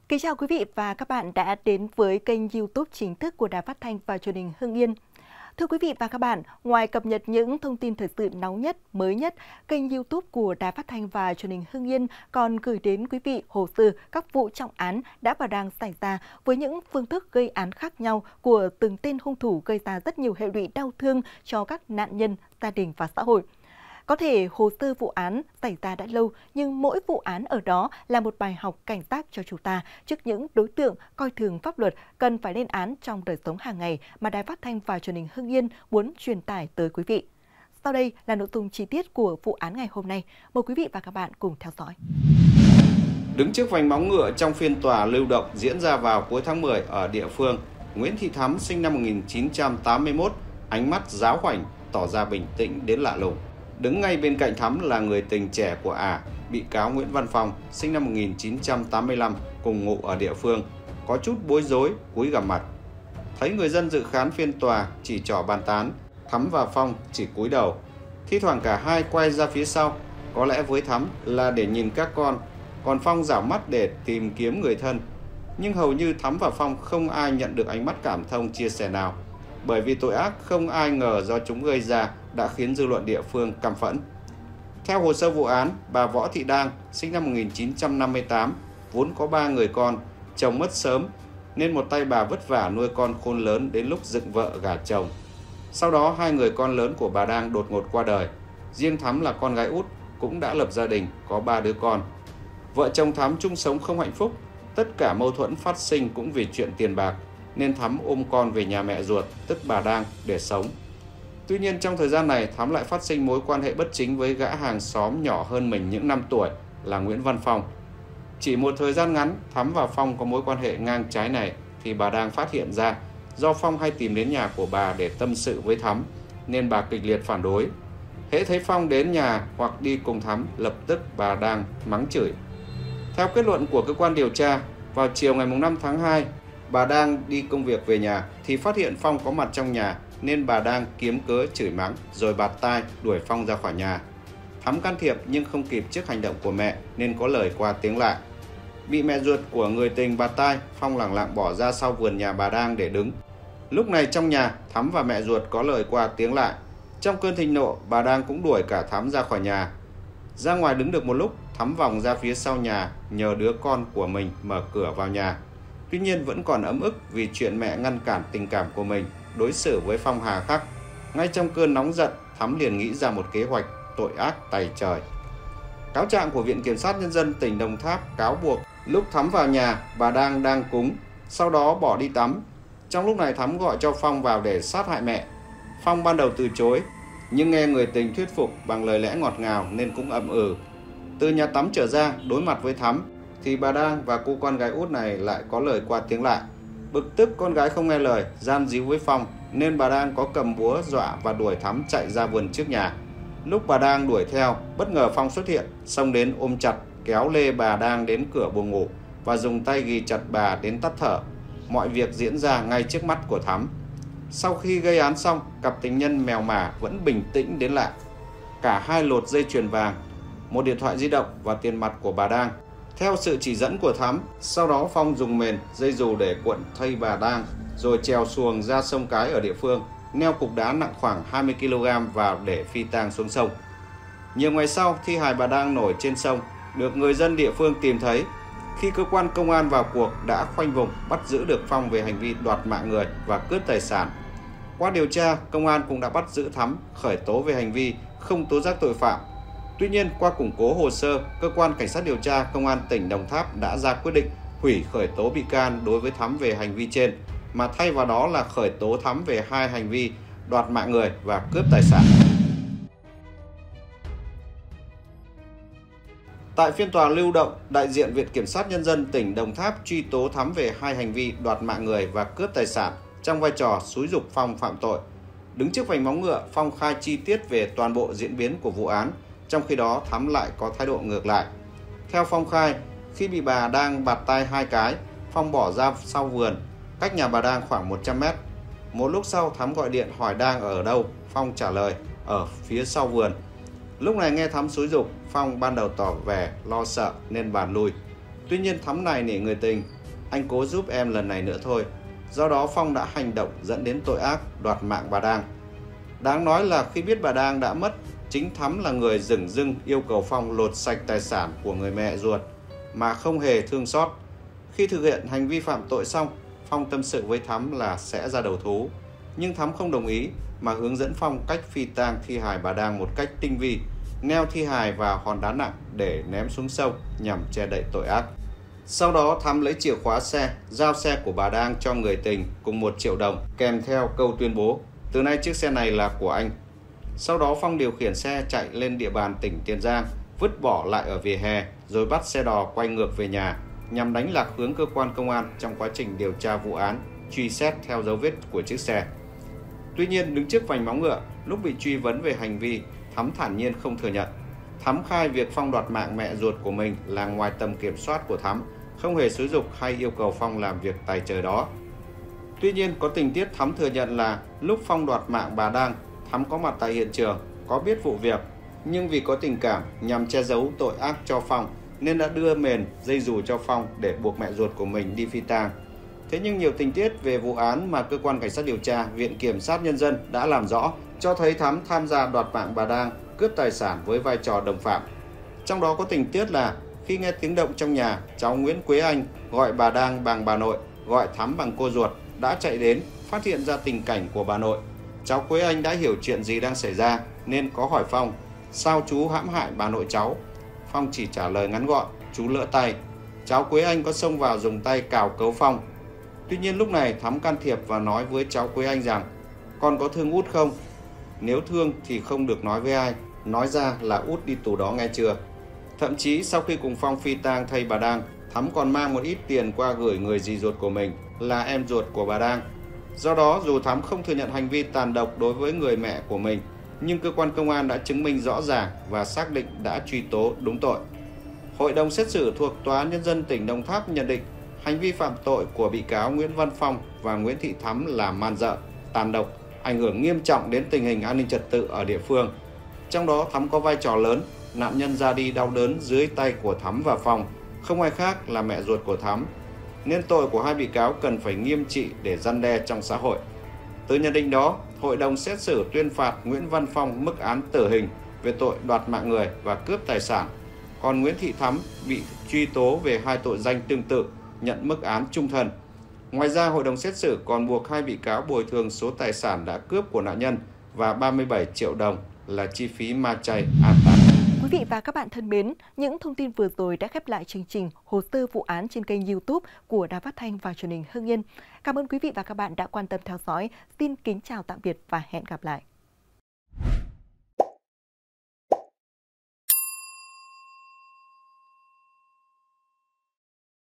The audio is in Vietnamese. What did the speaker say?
Kính chào quý vị và các bạn đã đến với kênh YouTube chính thức của Đài Phát thanh và Truyền hình Hưng Yên. Thưa quý vị và các bạn, ngoài cập nhật những thông tin thời sự nóng nhất, mới nhất, kênh YouTube của Đài Phát thanh và Truyền hình Hưng Yên còn gửi đến quý vị hồ sơ các vụ trọng án đã và đang xảy ra với những phương thức gây án khác nhau của từng tên hung thủ gây ra rất nhiều hệ lụy đau thương cho các nạn nhân, gia đình và xã hội. Có thể hồ sơ vụ án xảy ra đã lâu, nhưng mỗi vụ án ở đó là một bài học cảnh giác cho chúng ta trước những đối tượng coi thường pháp luật cần phải lên án trong đời sống hàng ngày mà Đài Phát thanh và Truyền hình Hưng Yên muốn truyền tải tới quý vị. Sau đây là nội dung chi tiết của vụ án ngày hôm nay. Mời quý vị và các bạn cùng theo dõi. Đứng trước vành móng ngựa trong phiên tòa lưu động diễn ra vào cuối tháng 10 ở địa phương, Nguyễn Thị Thắm sinh năm 1981, ánh mắt giáo hoảnh, tỏ ra bình tĩnh đến lạ lùng. Đứng ngay bên cạnh Thắm là người tình trẻ của ả, bị cáo Nguyễn Văn Phong, sinh năm 1985, cùng ngụ ở địa phương, có chút bối rối, cúi gằm mặt. Thấy người dân dự khán phiên tòa chỉ trỏ bàn tán, Thắm và Phong chỉ cúi đầu. Thi thoảng cả hai quay ra phía sau, có lẽ với Thắm là để nhìn các con, còn Phong rảo mắt để tìm kiếm người thân. Nhưng hầu như Thắm và Phong không ai nhận được ánh mắt cảm thông chia sẻ nào, bởi vì tội ác không ai ngờ do chúng gây ra đã khiến dư luận địa phương căm phẫn. Theo hồ sơ vụ án, bà Võ Thị Đang, sinh năm 1958, vốn có 3 người con, chồng mất sớm, nên một tay bà vất vả nuôi con khôn lớn đến lúc dựng vợ gả chồng. Sau đó 2 người con lớn của bà Đang đột ngột qua đời. Riêng Thắm là con gái út, cũng đã lập gia đình, có 3 đứa con. Vợ chồng Thắm chung sống không hạnh phúc, tất cả mâu thuẫn phát sinh cũng vì chuyện tiền bạc, nên Thắm ôm con về nhà mẹ ruột, tức bà Đang, để sống. Tuy nhiên trong thời gian này, Thắm lại phát sinh mối quan hệ bất chính với gã hàng xóm nhỏ hơn mình những năm tuổi là Nguyễn Văn Phong. Chỉ một thời gian ngắn, Thắm và Phong có mối quan hệ ngang trái này thì bà Đang phát hiện ra, do Phong hay tìm đến nhà của bà để tâm sự với Thắm, nên bà kịch liệt phản đối. Hễ thấy Phong đến nhà hoặc đi cùng Thắm, lập tức bà Đang mắng chửi. Theo kết luận của cơ quan điều tra, vào chiều ngày 5 tháng 2, bà Đang đi công việc về nhà thì phát hiện Phong có mặt trong nhà, nên bà Đang kiếm cớ chửi mắng rồi bạt tai đuổi Phong ra khỏi nhà. Thắm can thiệp nhưng không kịp trước hành động của mẹ nên có lời qua tiếng lại. Bị mẹ ruột của người tình bạt tai, Phong lẳng lặng bỏ ra sau vườn nhà bà Đang để đứng. Lúc này trong nhà, Thắm và mẹ ruột có lời qua tiếng lại. Trong cơn thịnh nộ, bà Đang cũng đuổi cả Thắm ra khỏi nhà. Ra ngoài đứng được một lúc, Thắm vòng ra phía sau nhà nhờ đứa con của mình mở cửa vào nhà. Tuy nhiên vẫn còn ấm ức vì chuyện mẹ ngăn cản tình cảm của mình, đối xử với Phong hà khắc. Ngay trong cơn nóng giận, Thắm liền nghĩ ra một kế hoạch tội ác tày trời. Cáo trạng của Viện Kiểm sát Nhân dân tỉnh Đồng Tháp cáo buộc lúc Thắm vào nhà, bà đang cúng, sau đó bỏ đi tắm. Trong lúc này Thắm gọi cho Phong vào để sát hại mẹ. Phong ban đầu từ chối, nhưng nghe người tình thuyết phục bằng lời lẽ ngọt ngào nên cũng ậm ừ. Từ nhà tắm trở ra đối mặt với Thắm thì bà Đang và cô con gái út này lại có lời qua tiếng lại. Bực tức con gái không nghe lời, gian díu với Phong nên bà Đang có cầm búa dọa và đuổi Thắm chạy ra vườn trước nhà. Lúc bà Đang đuổi theo, bất ngờ Phong xuất hiện, xông đến ôm chặt, kéo lê bà Đang đến cửa buồng ngủ và dùng tay ghì chặt bà đến tắt thở. Mọi việc diễn ra ngay trước mắt của Thắm. Sau khi gây án xong, cặp tình nhân mèo mả vẫn bình tĩnh đến lạ. Cả hai lột dây chuyền vàng, một điện thoại di động và tiền mặt của bà Đang. Theo sự chỉ dẫn của Thắm, sau đó Phong dùng mền, dây dù để cuộn thây bà Đang, rồi trèo xuồng ra sông Cái ở địa phương, neo cục đá nặng khoảng 20 kg vào để phi tang xuống sông. Nhiều ngày sau, thi hài bà Đang nổi trên sông, được người dân địa phương tìm thấy. Khi cơ quan công an vào cuộc đã khoanh vùng, bắt giữ được Phong về hành vi đoạt mạng người và cướp tài sản. Qua điều tra, công an cũng đã bắt giữ Thắm, khởi tố về hành vi không tố giác tội phạm. Tuy nhiên, qua củng cố hồ sơ, cơ quan cảnh sát điều tra công an tỉnh Đồng Tháp đã ra quyết định hủy khởi tố bị can đối với Thắm về hành vi trên, mà thay vào đó là khởi tố Thắm về 2 hành vi đoạt mạng người và cướp tài sản. Tại phiên tòa lưu động, đại diện Viện Kiểm sát Nhân dân tỉnh Đồng Tháp truy tố Thắm về 2 hành vi đoạt mạng người và cướp tài sản trong vai trò xúi giục Phong phạm tội. Đứng trước vành móng ngựa, Phong khai chi tiết về toàn bộ diễn biến của vụ án, trong khi đó Thắm lại có thái độ ngược lại. Theo Phong khai, khi bị bà Đang bạt tai 2 cái, Phong bỏ ra sau vườn, cách nhà bà Đang khoảng 100 mét. Một lúc sau, Thắm gọi điện hỏi Đang ở đâu, Phong trả lời ở phía sau vườn. Lúc này nghe Thắm xúi giục, Phong ban đầu tỏ vẻ lo sợ nên bàn lui. Tuy nhiên Thắm này nể người tình anh cố giúp em lần này nữa thôi. Do đó Phong đã hành động dẫn đến tội ác đoạt mạng bà Đang. Đáng nói là khi biết bà Đang đã mất, chính Thắm là người dửng dưng yêu cầu Phong lột sạch tài sản của người mẹ ruột mà không hề thương xót. Khi thực hiện hành vi phạm tội xong, Phong tâm sự với Thắm là sẽ ra đầu thú. Nhưng Thắm không đồng ý mà hướng dẫn Phong cách phi tang thi hài bà Đang một cách tinh vi, neo thi hài vào hòn đá nặng để ném xuống sông nhằm che đậy tội ác. Sau đó Thắm lấy chìa khóa xe, giao xe của bà Đang cho người tình cùng 1 triệu đồng kèm theo câu tuyên bố từ nay chiếc xe này là của anh. Sau đó Phong điều khiển xe chạy lên địa bàn tỉnh Tiền Giang, vứt bỏ lại ở vỉa hè rồi bắt xe đò quay ngược về nhà nhằm đánh lạc hướng cơ quan công an trong quá trình điều tra vụ án, truy xét theo dấu vết của chiếc xe. Tuy nhiên, đứng trước vành móng ngựa, lúc bị truy vấn về hành vi, Thắm thản nhiên không thừa nhận. Thắm khai việc Phong đoạt mạng mẹ ruột của mình là ngoài tầm kiểm soát của Thắm, không hề xúi giục hay yêu cầu Phong làm việc tài trời đó. Tuy nhiên, có tình tiết Thắm thừa nhận là lúc Phong đoạt mạng bà Đang, Thắm có mặt tại hiện trường, có biết vụ việc, nhưng vì có tình cảm nhằm che giấu tội ác cho Phong nên đã đưa mền, dây dù cho Phong để buộc mẹ ruột của mình đi phi tang. Thế nhưng nhiều tình tiết về vụ án mà cơ quan cảnh sát điều tra, Viện Kiểm sát Nhân dân đã làm rõ cho thấy Thắm tham gia đoạt mạng bà Đang, cướp tài sản với vai trò đồng phạm. Trong đó có tình tiết là khi nghe tiếng động trong nhà, cháu Nguyễn Quế Anh gọi bà Đang bằng bà nội, gọi Thắm bằng cô ruột, đã chạy đến phát hiện ra tình cảnh của bà nội. Cháu Quế Anh đã hiểu chuyện gì đang xảy ra nên có hỏi Phong: sao chú hãm hại bà nội cháu? Phong chỉ trả lời ngắn gọn: chú lỡ tay. Cháu Quế Anh có xông vào dùng tay cào cấu Phong. Tuy nhiên lúc này Thắm can thiệp và nói với cháu Quế Anh rằng: con có thương Út không? Nếu thương thì không được nói với ai, nói ra là Út đi tù đó nghe chưa? Thậm chí sau khi cùng Phong phi tang thây bà Đang, Thắm còn mang một ít tiền qua gửi người dì ruột của mình là em ruột của bà Đang. Do đó dù Thắm không thừa nhận hành vi tàn độc đối với người mẹ của mình, nhưng cơ quan công an đã chứng minh rõ ràng và xác định đã truy tố đúng tội. Hội đồng xét xử thuộc Tòa án Nhân dân tỉnh Đồng Tháp nhận định hành vi phạm tội của bị cáo Nguyễn Văn Phong và Nguyễn Thị Thắm là man rợ, tàn độc, ảnh hưởng nghiêm trọng đến tình hình an ninh trật tự ở địa phương. Trong đó Thắm có vai trò lớn, nạn nhân ra đi đau đớn dưới tay của Thắm và Phong, không ai khác là mẹ ruột của Thắm. Nên tội của hai bị cáo cần phải nghiêm trị để răn đe trong xã hội. Từ nhận định đó, hội đồng xét xử tuyên phạt Nguyễn Văn Phong mức án tử hình về tội đoạt mạng người và cướp tài sản. Còn Nguyễn Thị Thắm bị truy tố về 2 tội danh tương tự, nhận mức án chung thân. Ngoài ra, hội đồng xét xử còn buộc hai bị cáo bồi thường số tài sản đã cướp của nạn nhân và 37 triệu đồng là chi phí ma chay an táng. Quý vị và các bạn thân mến, những thông tin vừa rồi đã khép lại chương trình Hồ sơ vụ án trên kênh YouTube của Đài Phát thanh và Truyền hình Hưng Yên. Cảm ơn quý vị và các bạn đã quan tâm theo dõi. Xin kính chào tạm biệt và hẹn gặp lại.